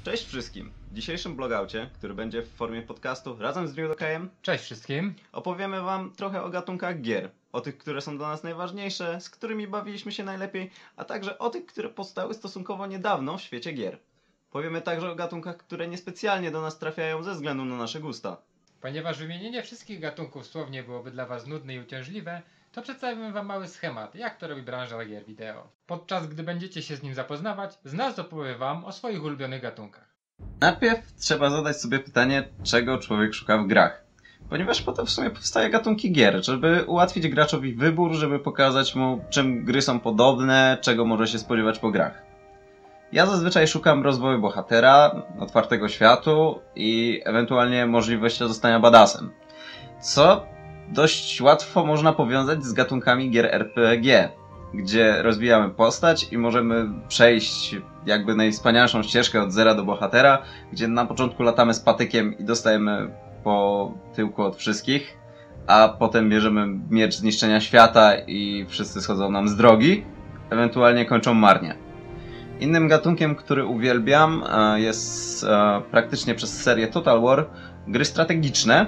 Cześć wszystkim! W dzisiejszym blogaucie, który będzie w formie podcastu razem z Newdokajem, Cześć wszystkim. opowiemy wam trochę o gatunkach gier. O tych, które są dla nas najważniejsze, z którymi bawiliśmy się najlepiej, a także o tych, które powstały stosunkowo niedawno w świecie gier. Powiemy także o gatunkach, które niespecjalnie do nas trafiają ze względu na nasze gusta. Ponieważ wymienienie wszystkich gatunków słownie byłoby dla Was nudne i uciążliwe, to przedstawimy Wam mały schemat, jak to robi branża gier wideo. Podczas gdy będziecie się z nim zapoznawać, z nas opowie Wam o swoich ulubionych gatunkach. Najpierw trzeba zadać sobie pytanie, czego człowiek szuka w grach. Ponieważ po to w sumie powstaje gatunki gier, żeby ułatwić graczowi wybór, żeby pokazać mu, czym gry są podobne, czego może się spodziewać po grach. Ja zazwyczaj szukam rozwoju bohatera, otwartego światu i ewentualnie możliwości zostania badassem. Co dość łatwo można powiązać z gatunkami gier RPG, gdzie rozwijamy postać i możemy przejść jakby najwspanialszą ścieżkę od zera do bohatera, gdzie na początku latamy z patykiem i dostajemy po tyłku od wszystkich, a potem bierzemy miecz zniszczenia świata i wszyscy schodzą nam z drogi, ewentualnie kończą marnie. Innym gatunkiem, który uwielbiam, jest praktycznie przez serię Total War gry strategiczne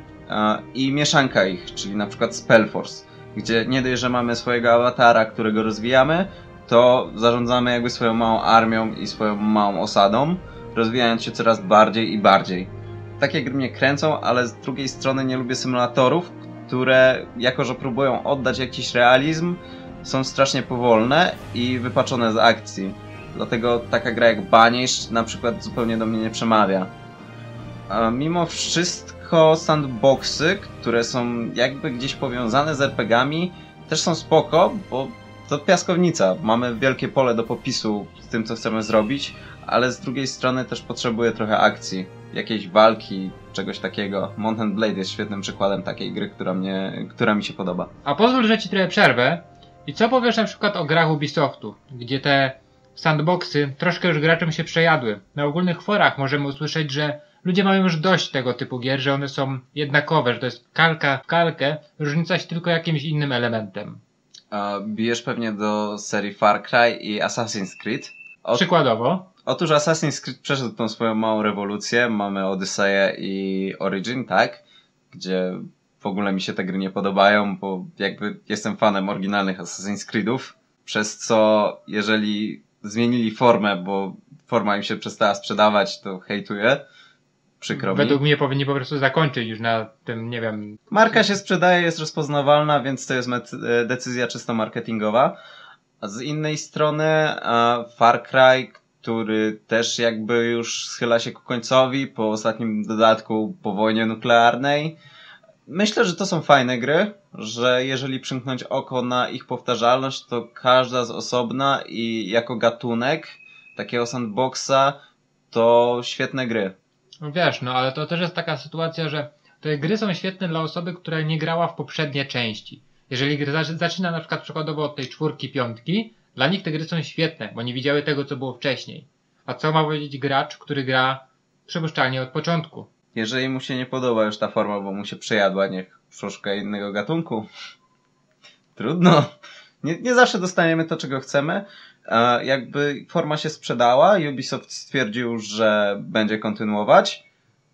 i mieszanka ich, czyli na przykład Spellforce, gdzie nie dość, że mamy swojego awatara, którego rozwijamy, to zarządzamy jakby swoją małą armią i swoją małą osadą, rozwijając się coraz bardziej i bardziej. Takie gry mnie kręcą, ale z drugiej strony nie lubię symulatorów, które jako że próbują oddać jakiś realizm, są strasznie powolne i wypaczone z akcji. Dlatego taka gra jak Banished na przykład zupełnie do mnie nie przemawia. A mimo wszystko sandboxy, które są jakby gdzieś powiązane z RPGami, też są spoko, bo to piaskownica. Mamy wielkie pole do popisu z tym, co chcemy zrobić, ale z drugiej strony też potrzebuje trochę akcji. Jakiejś walki, czegoś takiego. Mount & Blade jest świetnym przykładem takiej gry, która mi się podoba. A pozwól, że Ci trochę przerwę. I co powiesz na przykład o grach Ubisoftu, gdzie te sandboxy troszkę już graczom się przejadły. Na ogólnych forach możemy usłyszeć, że ludzie mają już dość tego typu gier, że one są jednakowe, że to jest kalka w kalkę, różnica się tylko jakimś innym elementem. Bijesz pewnie do serii Far Cry i Assassin's Creed. Przykładowo. Otóż Assassin's Creed przeszedł tą swoją małą rewolucję. Mamy Odyseję i Origin, tak? Gdzie w ogóle mi się te gry nie podobają, bo jakby jestem fanem oryginalnych Assassin's Creedów, przez co jeżeli zmienili formę, bo forma im się przestała sprzedawać, to hejtuję. Przykro mi. Według mnie powinni po prostu zakończyć już na tym, nie wiem... Marka się sprzedaje, jest rozpoznawalna, więc to jest decyzja czysto marketingowa. A z innej strony Far Cry, który też jakby już schyla się ku końcowi po ostatnim dodatku po wojnie nuklearnej. Myślę, że to są fajne gry, że jeżeli przymknąć oko na ich powtarzalność, to każda z osobna i jako gatunek takiego sandboxa to świetne gry. Wiesz, no ale to też jest taka sytuacja, że te gry są świetne dla osoby, która nie grała w poprzednie części. Jeżeli gra zaczyna na przykład przykładowo od tej 4, 5, dla nich te gry są świetne, bo nie widziały tego, co było wcześniej. A co ma powiedzieć gracz, który gra przypuszczalnie od początku? Jeżeli mu się nie podoba już ta forma, bo mu się przejadła, niech poszuka innego gatunku. Trudno. Nie zawsze dostaniemy to, czego chcemy. Jakby forma się sprzedała, Ubisoft stwierdził, że będzie kontynuować.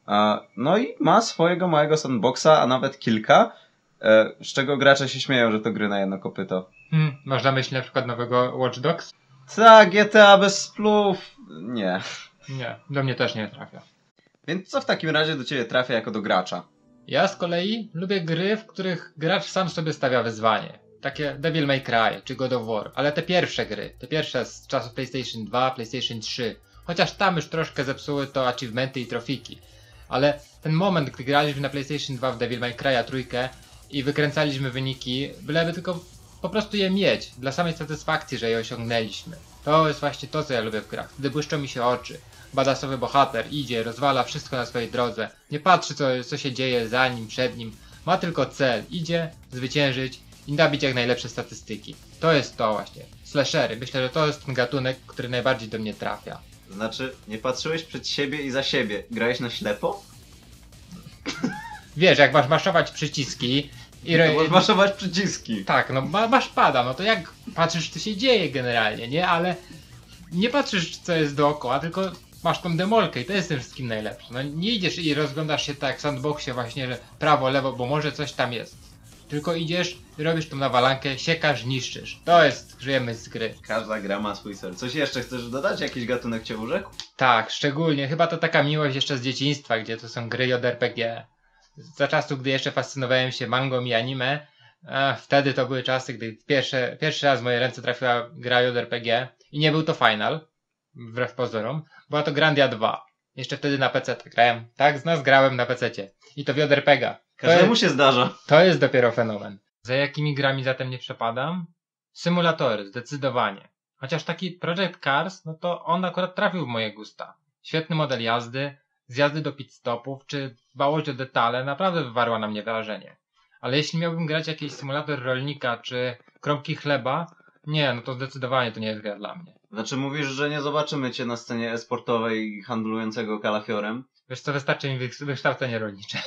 No i ma swojego małego sandboxa, a nawet kilka, z czego gracze się śmieją, że to gry na jedno kopyto. Masz na myśli na przykład nowego Watch Dogs? Tak, GTA bez splów. Nie. Nie, do mnie też nie trafia. Więc co w takim razie do ciebie trafia jako do gracza? Ja z kolei lubię gry, w których gracz sam sobie stawia wyzwanie. Takie Devil May Cry czy God of War, ale te pierwsze gry, te pierwsze z czasów PlayStation 2, PlayStation 3. Chociaż tam już troszkę zepsuły to achievementy i trofiki. Ale ten moment, gdy graliśmy na PlayStation 2 w Devil May Cry'a trójkę i wykręcaliśmy wyniki, byleby tylko po prostu je mieć, dla samej satysfakcji, że je osiągnęliśmy. To jest właśnie to, co ja lubię w grach. Wtedy błyszczą mi się oczy. Badassowy bohater idzie, rozwala wszystko na swojej drodze. Nie patrzy, co się dzieje za nim, przed nim. Ma tylko cel. Idzie zwyciężyć i nabić jak najlepsze statystyki. To jest to właśnie. Slashery. Myślę, że to jest ten gatunek, który najbardziej do mnie trafia. Znaczy, nie patrzyłeś przed siebie i za siebie. Grałeś na ślepo? Wiesz, jak masz maszować przyciski i... Możesz maszować przyciski. Tak, no masz pada, no to jak patrzysz, co się dzieje generalnie, nie? Ale nie patrzysz, co jest dookoła, tylko masz tą demolkę i to jest tym wszystkim najlepsze. No nie idziesz i rozglądasz się tak jak w sandboxie właśnie, że prawo, lewo, bo może coś tam jest. Tylko idziesz, robisz tą nawalankę, siekasz, niszczysz. To jest, żyjemy z gry. Każda gra ma swój cel. Coś jeszcze chcesz dodać? Jakiś gatunek cię urzekł? Tak, szczególnie. Chyba to taka miłość jeszcze z dzieciństwa, gdzie to są gry JRPG. Za czasów, gdy jeszcze fascynowałem się mangą i anime, wtedy to były czasy, gdy pierwszy raz w moje ręce trafiła gra JRPG i nie był to Final, wbrew pozorom, była to Grandia 2. Jeszcze wtedy na PC grałem. Tak, z nas grałem na PC-cie. I to w JRPG. Każdemu się zdarza. To jest dopiero fenomen. Za jakimi grami zatem nie przepadam? Symulatory, zdecydowanie. Chociaż taki Project Cars, no to on akurat trafił w moje gusta. Świetny model jazdy, zjazdy do pit stopów, czy dbałość o detale naprawdę wywarła na mnie wrażenie. Ale jeśli miałbym grać jakiś symulator rolnika, czy kromki chleba, nie, no to zdecydowanie to nie jest gra dla mnie. Znaczy mówisz, że nie zobaczymy cię na scenie e-sportowej handlującego kalafiorem? Wiesz co, wystarczy mi wykształcenie rolnicze.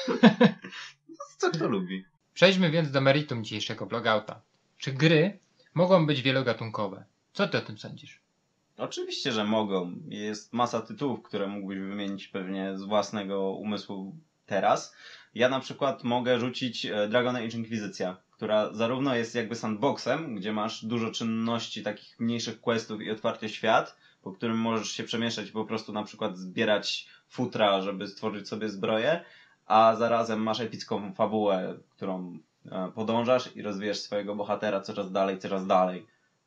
Co kto lubi? Przejdźmy więc do meritum dzisiejszego blogouta. Czy gry mogą być wielogatunkowe? Co ty o tym sądzisz? Oczywiście, że mogą. Jest masa tytułów, które mógłbyś wymienić pewnie z własnego umysłu teraz. Ja na przykład mogę rzucić Dragon Age Inquisicja, która zarówno jest jakby sandboxem, gdzie masz dużo czynności, takich mniejszych questów i otwarty świat, po którym możesz się przemieszczać i po prostu na przykład zbierać futra, żeby stworzyć sobie zbroję, a zarazem masz epicką fabułę, którą podążasz i rozwijasz swojego bohatera coraz dalej.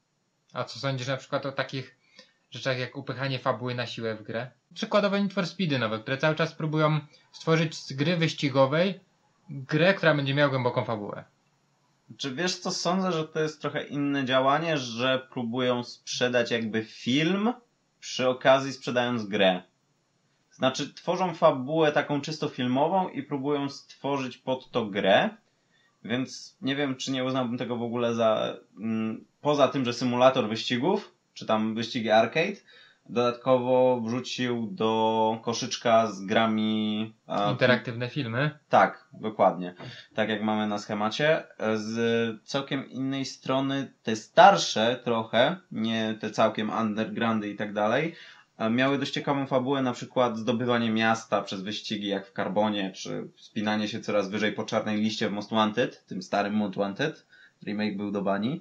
A co sądzisz na przykład o takich rzeczach jak upychanie fabuły na siłę w grę? Przykładowo Need for Speedy nowe, które cały czas próbują stworzyć z gry wyścigowej grę, która będzie miała głęboką fabułę. Czy wiesz co, sądzę, że to jest trochę inne działanie, że próbują sprzedać jakby film, przy okazji sprzedając grę. Znaczy tworzą fabułę taką czysto filmową i próbują stworzyć pod to grę, więc nie wiem, czy nie uznałbym tego w ogóle za... poza tym, że symulator wyścigów, czy tam wyścigi arcade, dodatkowo wrzucił do koszyczka z grami... Interaktywne filmy? Tak, dokładnie. Tak jak mamy na schemacie. Z całkiem innej strony te starsze trochę, nie te całkiem undergroundy i tak dalej, miały dość ciekawą fabułę, na przykład zdobywanie miasta przez wyścigi jak w Carbonie, czy wspinanie się coraz wyżej po czarnej liście w Most Wanted, tym starym Most Wanted. Remake był do bani.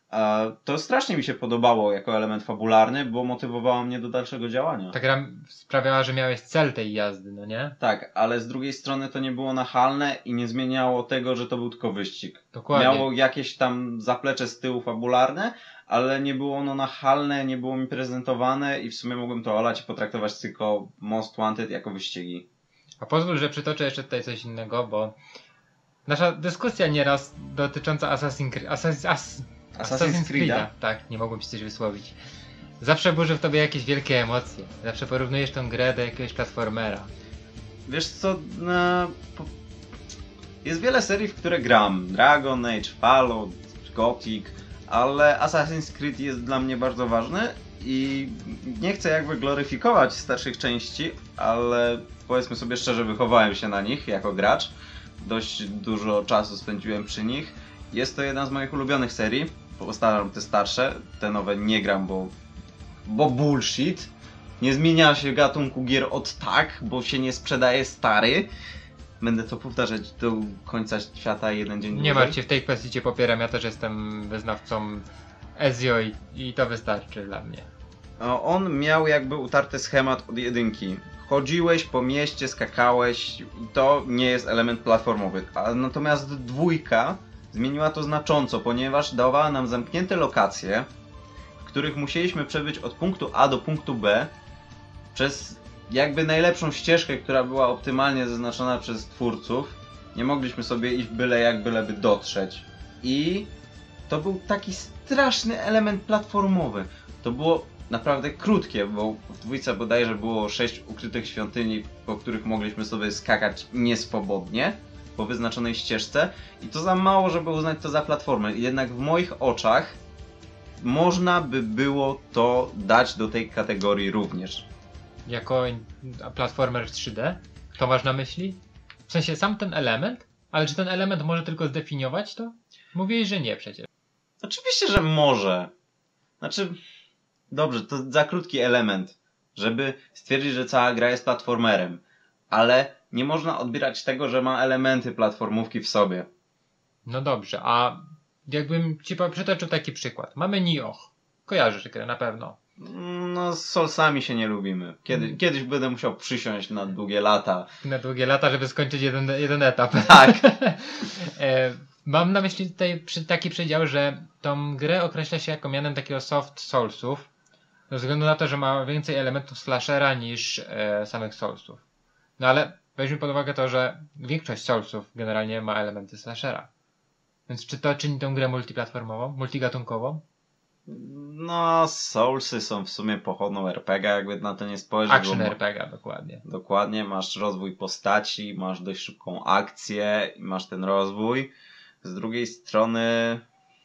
To strasznie mi się podobało jako element fabularny, bo motywowało mnie do dalszego działania. Ta gra sprawiała, że miałeś cel tej jazdy, no nie? Tak, ale z drugiej strony to nie było nachalne i nie zmieniało tego, że to był tylko wyścig. Dokładnie. Miało jakieś tam zaplecze z tyłu fabularne, ale nie było ono nachalne, nie było mi prezentowane i w sumie mogłem to olać i potraktować tylko Most Wanted jako wyścigi. A pozwól, że przytoczę jeszcze tutaj coś innego, bo nasza dyskusja nieraz dotycząca Assassin's Creed'a. Tak, nie mogłem się coś wysłowić. Zawsze burzy w tobie jakieś wielkie emocje. Zawsze porównujesz tę grę do jakiegoś platformera. Wiesz co, jest wiele serii, w które gram. Dragon Age, Fallout, Gothic, ale Assassin's Creed jest dla mnie bardzo ważny i nie chcę jakby gloryfikować starszych części, ale powiedzmy sobie szczerze, wychowałem się na nich jako gracz. Dość dużo czasu spędziłem przy nich. Jest to jedna z moich ulubionych serii. Postaram te starsze, te nowe nie gram, bo bullshit. Nie zmienia się gatunku gier od tak, bo się nie sprzedaje stary. Będę to powtarzać do końca świata jeden dzień dłużej. Nie martw się, w tej kwestii cię popieram. Ja też jestem wyznawcą Ezio i to wystarczy dla mnie. On miał jakby utarty schemat od jedynki. Chodziłeś po mieście, skakałeś i to nie jest element platformowy. Natomiast dwójka zmieniła to znacząco, ponieważ dawała nam zamknięte lokacje, w których musieliśmy przebyć od punktu A do punktu B przez jakby najlepszą ścieżkę, która była optymalnie zaznaczona przez twórców. Nie mogliśmy sobie iść byle jak, byleby dotrzeć. I to był taki straszny element platformowy. To było naprawdę krótkie, bo w dwójce bodajże było 6 ukrytych świątyni, po których mogliśmy sobie skakać nieswobodnie po wyznaczonej ścieżce i to za mało, żeby uznać to za platformę. Jednak w moich oczach można by było to dać do tej kategorii również. Jako platformer w 3D? To masz na myśli? W sensie sam ten element? Ale czy ten element może tylko zdefiniować to? Mówiłeś, że nie przecież. Oczywiście, że może. Znaczy, dobrze, to za krótki element. żeby stwierdzić, że cała gra jest platformerem. Ale nie można odbierać tego, że ma elementy platformówki w sobie. No dobrze, a jakbym ci przytoczył taki przykład. Mamy Nioh. Kojarzysz grę na pewno. No, z Soulsami się nie lubimy. Kiedyś będę musiał przysiąść na długie lata. Na długie lata, żeby skończyć jeden etap. Tak. Mam na myśli tutaj taki przedział, że tą grę określa się jako mianem takiego soft Soulsów, ze względu na to, że ma więcej elementów slashera niż samych Soulsów. No ale weźmy pod uwagę to, że większość Soulsów generalnie ma elementy slashera. Więc czy to czyni tę grę multiplatformową, multigatunkową? No, Soulsy są w sumie pochodną RPG, jakby na to nie spojrzeć. Action RPG, dokładnie. Dokładnie, masz rozwój postaci, masz dość szybką akcję i masz ten rozwój. Z drugiej strony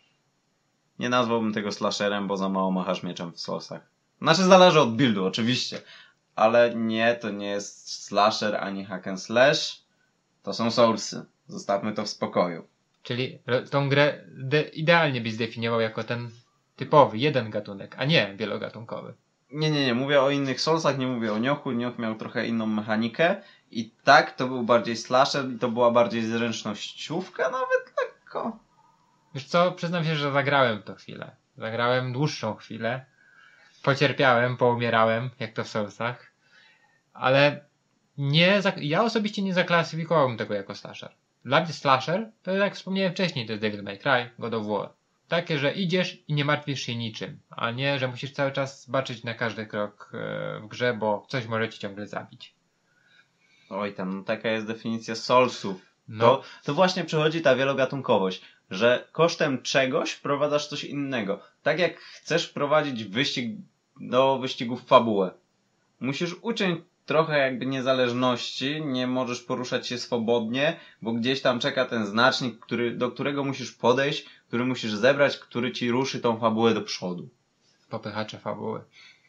nie nazwałbym tego slasherem, bo za mało machasz mieczem w Soulsach. Znaczy zależy od buildu oczywiście, ale nie, to nie jest slasher ani hack and slash. To są Soulsy. Zostawmy to w spokoju. Czyli tą grę idealnie byś zdefiniował jako ten typowy, jeden gatunek, a nie wielogatunkowy. Nie, mówię o innych Soulsach, nie mówię o Niohu. Nioh miał trochę inną mechanikę i tak, to był bardziej slasher i to była bardziej zręcznościówka, nawet lekko. Wiesz co, przyznam się, że zagrałem w to chwilę. Zagrałem dłuższą chwilę. Pocierpiałem, poumierałem, jak to w Soulsach. Ale ja osobiście nie zaklasyfikowałbym tego jako slasher. Dla mnie slasher to, jak wspomniałem wcześniej, to jest Devil May Cry, God of War. Takie, że idziesz i nie martwisz się niczym, a nie, że musisz cały czas baczyć na każdy krok w grze, bo coś może ci ciągle zabić. Oj tam, taka jest definicja Soulsów. No. To właśnie przychodzi ta wielogatunkowość, że kosztem czegoś wprowadzasz coś innego. Tak jak chcesz wprowadzić do wyścigów fabułę. Musisz uciąć trochę jakby niezależności, nie możesz poruszać się swobodnie, bo gdzieś tam czeka ten znacznik, do którego musisz podejść, który musisz zebrać, który ci ruszy tą fabułę do przodu. Popychacze fabuły.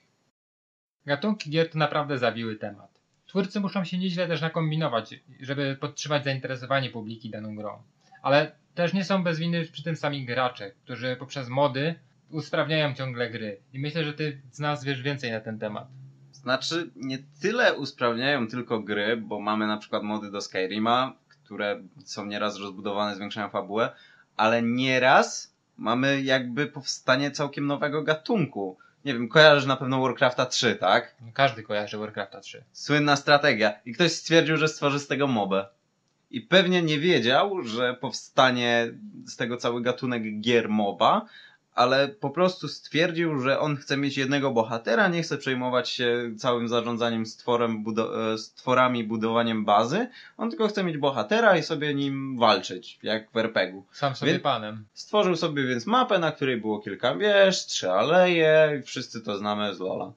Gatunki gier to naprawdę zawiły temat. Twórcy muszą się nieźle też nakombinować, żeby podtrzymać zainteresowanie publiki daną grą. Ale też nie są bez winy przy tym sami gracze, którzy poprzez mody usprawniają ciągle gry. I myślę, że ty z nas wiesz więcej na ten temat. Znaczy, nie tyle usprawniają tylko gry, bo mamy na przykład mody do Skyrima, które są nieraz rozbudowane, zwiększają fabułę, ale nieraz mamy jakby powstanie całkiem nowego gatunku. Nie wiem, kojarzysz na pewno Warcrafta 3, tak? Każdy kojarzy Warcrafta 3. Słynna strategia. I ktoś stwierdził, że stworzy z tego mobę. I pewnie nie wiedział, że powstanie z tego cały gatunek gier MOBA, ale po prostu stwierdził, że on chce mieć jednego bohatera, nie chce przejmować się całym zarządzaniem stworami, budowaniem bazy. On tylko chce mieć bohatera i sobie nim walczyć, jak w RPG-u. Sam sobie panem. Stworzył sobie więc mapę, na której było kilka wież, 3 aleje, wszyscy to znamy z LoL'a.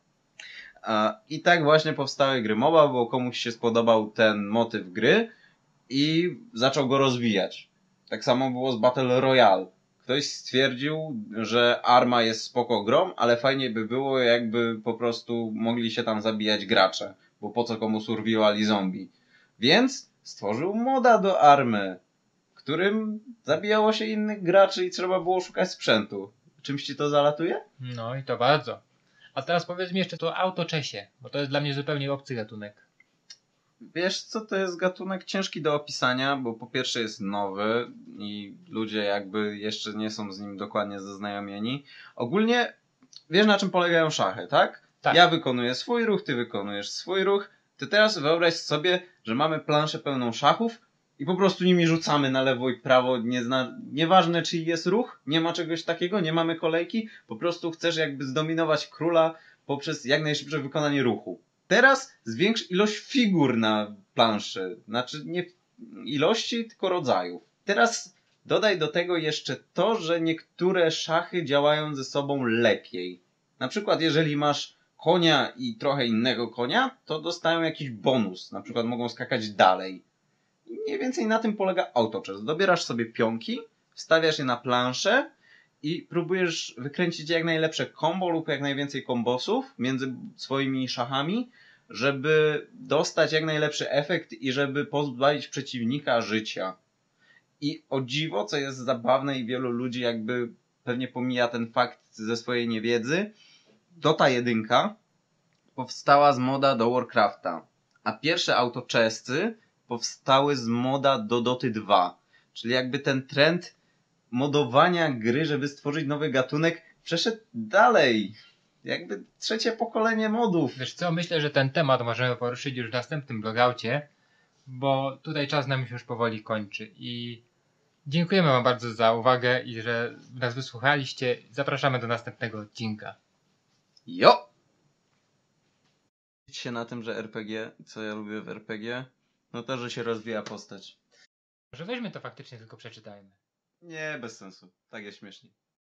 I tak właśnie powstały gry MOBA, bo komuś się spodobał ten motyw gry i zaczął go rozwijać. Tak samo było z Battle Royale. Ktoś stwierdził, że Arma jest spoko grą, ale fajnie by było, jakby po prostu mogli się tam zabijać gracze, bo po co komu survival i zombie. Więc stworzył moda do Army, którym zabijało się innych graczy i trzeba było szukać sprzętu. Czymś ci to zalatuje? No i to bardzo. A teraz powiedz mi jeszcze to autoczesie, bo to jest dla mnie zupełnie obcy gatunek. Wiesz co, to jest gatunek ciężki do opisania, bo po pierwsze jest nowy i ludzie jakby jeszcze nie są z nim dokładnie zaznajomieni. Ogólnie wiesz, na czym polegają szachy, tak? Tak. Ja wykonuję swój ruch, ty wykonujesz swój ruch. Ty teraz wyobraź sobie, że mamy planszę pełną szachów i po prostu nimi rzucamy na lewo i prawo. Nieważne czy jest ruch, nie ma czegoś takiego, nie mamy kolejki. Po prostu chcesz jakby zdominować króla poprzez jak najszybsze wykonanie ruchu. Teraz zwiększ ilość figur na planszy. Znaczy nie ilości, tylko rodzajów. Teraz dodaj do tego jeszcze to, że niektóre szachy działają ze sobą lepiej. Na przykład jeżeli masz konia i trochę innego konia, to dostają jakiś bonus. Na przykład mogą skakać dalej. I mniej więcej na tym polega autochess. Dobierasz sobie pionki, wstawiasz je na planszę i próbujesz wykręcić jak najlepsze combo lub jak najwięcej kombosów między swoimi szachami, żeby dostać jak najlepszy efekt i żeby pozbawić przeciwnika życia. I o dziwo, co jest zabawne i wielu ludzi jakby pewnie pomija ten fakt ze swojej niewiedzy, Dota 1 powstała z moda do Warcrafta, a pierwsze autochesty powstały z moda do Doty 2. Czyli jakby ten trend modowania gry, żeby stworzyć nowy gatunek, przeszedł dalej. Jakby trzecie pokolenie modów. Wiesz co, myślę, że ten temat możemy poruszyć już w następnym blogaucie, bo tutaj czas nam się już powoli kończy i dziękujemy wam bardzo za uwagę i że nas wysłuchaliście. Zapraszamy do następnego odcinka. Jo! Się na tym, że RPG, co ja lubię w RPG, no to, że się rozwija postać. Może weźmy to faktycznie, tylko przeczytajmy. Nie, bez sensu. Tak jest śmiesznie.